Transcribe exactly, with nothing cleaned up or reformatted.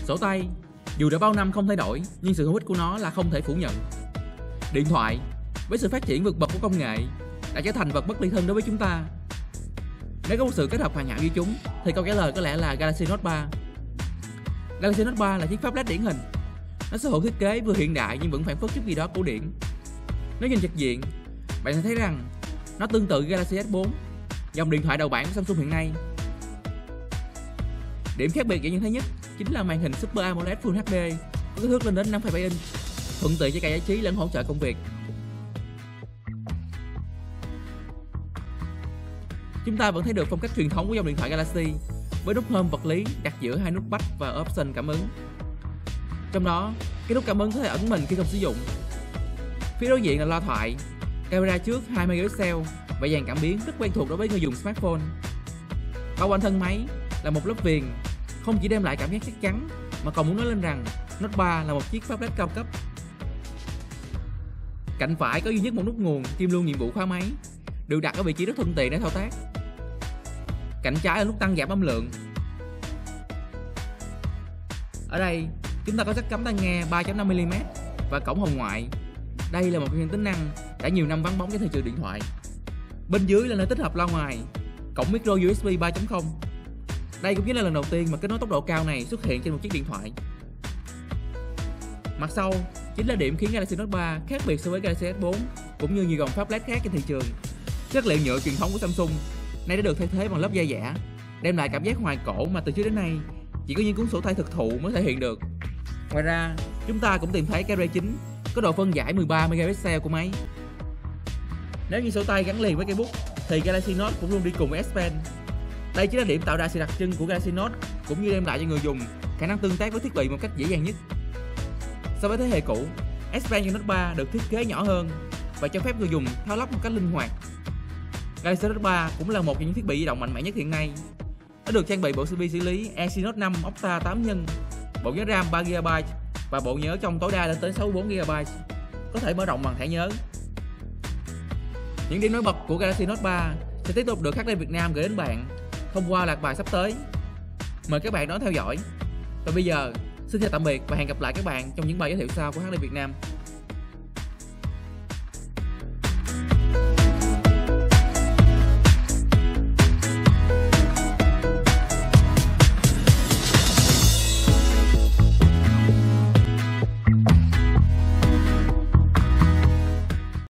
Sổ tay, dù đã bao năm không thay đổi nhưng sự hữu ích của nó là không thể phủ nhận. Điện thoại, với sự phát triển vượt bậc của công nghệ, đã trở thành vật bất ly thân đối với chúng ta. Nếu có một sự kết hợp hoàn hảo với chúng, thì câu trả lời có lẽ là Galaxy Note ba. Galaxy Note ba là chiếc phablet điển hình. Nó sở hữu thiết kế vừa hiện đại nhưng vẫn phản phất chút gì đó cổ điển. Nếu nhìn trực diện, bạn sẽ thấy rằng nó tương tự Galaxy S bốn, dòng điện thoại đầu bảng của Samsung hiện nay. Điểm khác biệt dễ nhận thấy nhất chính là màn hình Super AMOLED Full hát đê có kích thước lên đến năm phẩy bảy inch, thuận tiện cho cả giải trí lẫn hỗ trợ công việc. Chúng ta vẫn thấy được phong cách truyền thống của dòng điện thoại Galaxy với nút home vật lý đặt giữa hai nút back và option cảm ứng. Trong đó, cái nút cảm ứng có thể ẩn mình khi không sử dụng. Phía đối diện là loa thoại, camera trước hai megapixel và dàn cảm biến rất quen thuộc đối với người dùng smartphone. Bao quanh thân máy là một lớp viền, không chỉ đem lại cảm giác chắc chắn mà còn muốn nói lên rằng Note ba là một chiếc phablet cao cấp. Cạnh phải có duy nhất một nút nguồn kiêm luôn nhiệm vụ khóa máy, được đặt ở vị trí rất thuận tiện để thao tác. Cạnh trái là nút tăng giảm âm lượng. Ở đây chúng ta có jack cắm tai nghe ba chấm năm mi li mét và cổng hồng ngoại. Đây là một trong những tính năng đã nhiều năm vắng bóng trên thị trường điện thoại. Bên dưới là nơi tích hợp loa ngoài, cổng micro u ét bê ba chấm không. Đây cũng chính là lần đầu tiên mà kết nối tốc độ cao này xuất hiện trên một chiếc điện thoại. Mặt sau chính là điểm khiến Galaxy Note ba khác biệt so với Galaxy S bốn cũng như nhiều dòng phablet khác trên thị trường. Chất liệu nhựa truyền thống của Samsung nay đã được thay thế bằng lớp da giả, đem lại cảm giác hoài cổ mà từ trước đến nay chỉ có những cuốn sổ tay thực thụ mới thể hiện được. Ngoài ra, chúng ta cũng tìm thấy cái rây chính có độ phân giải mười ba megapixel của máy. Nếu như sổ tay gắn liền với cây bút thì Galaxy Note cũng luôn đi cùng với S Pen. Đây chính là điểm tạo ra sự đặc trưng của Galaxy Note cũng như đem lại cho người dùng khả năng tương tác với thiết bị một cách dễ dàng nhất. So với thế hệ cũ, S Pen trên Note ba được thiết kế nhỏ hơn và cho phép người dùng thao lắp một cách linh hoạt. Galaxy Note ba cũng là một trong những thiết bị di động mạnh mẽ nhất hiện nay. Nó được trang bị bộ xê pê u xử lý Exynos năm Octa tám nhân, bộ nhớ RAM ba gi ga bai và bộ nhớ trong tối đa lên tới sáu mươi bốn gi ga bai, có thể mở rộng bằng thẻ nhớ. Những điểm nổi bật của Galaxy Note ba sẽ tiếp tục được hát đê Việt Nam gửi đến bạn thông qua loạt bài sắp tới. Mời các bạn đón theo dõi. Và bây giờ, xin chào tạm biệt và hẹn gặp lại các bạn trong những bài giới thiệu sau của hát đê Việt Nam.